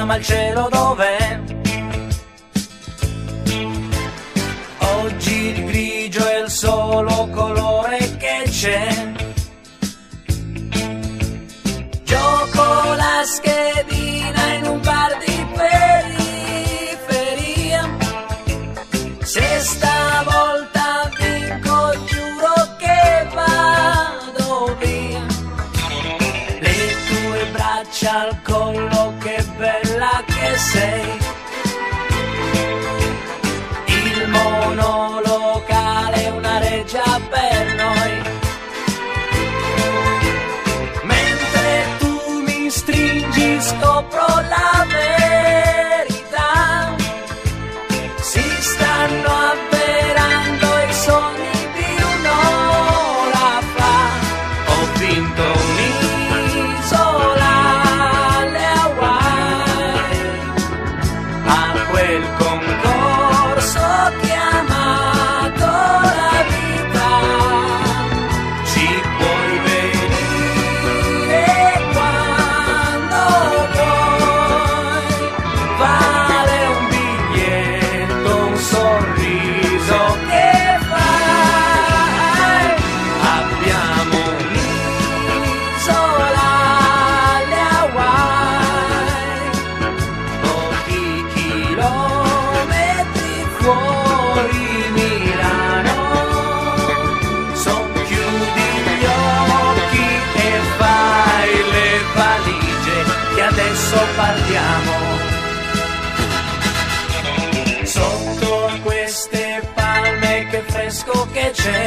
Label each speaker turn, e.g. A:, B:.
A: ma il cielo dov'è? Oggi il grigio è il solo colore che c'è. Gioco la schedina in un bar di periferia. Se stavolta vinco giuro che vado via. Le tue braccia al collo, che bella che sei. Il monolocale, una reggia per noi. Mentre tu mi stringi scopro la verità. Si stanno avverando i sogni di un'ora fa. Ho vinto un'isola alle Hawaii, a quel concorso chiamato la vita. Ci puoi venire quando vuoi. Vale un biglietto, un sorriso che fai. Abbiamo un'isola alle Hawaii, pochi chilometri fuori Milano. Chiudi gli occhi e fai le valigie, che adesso partiamo. Sotto queste palme che fresco che c'è.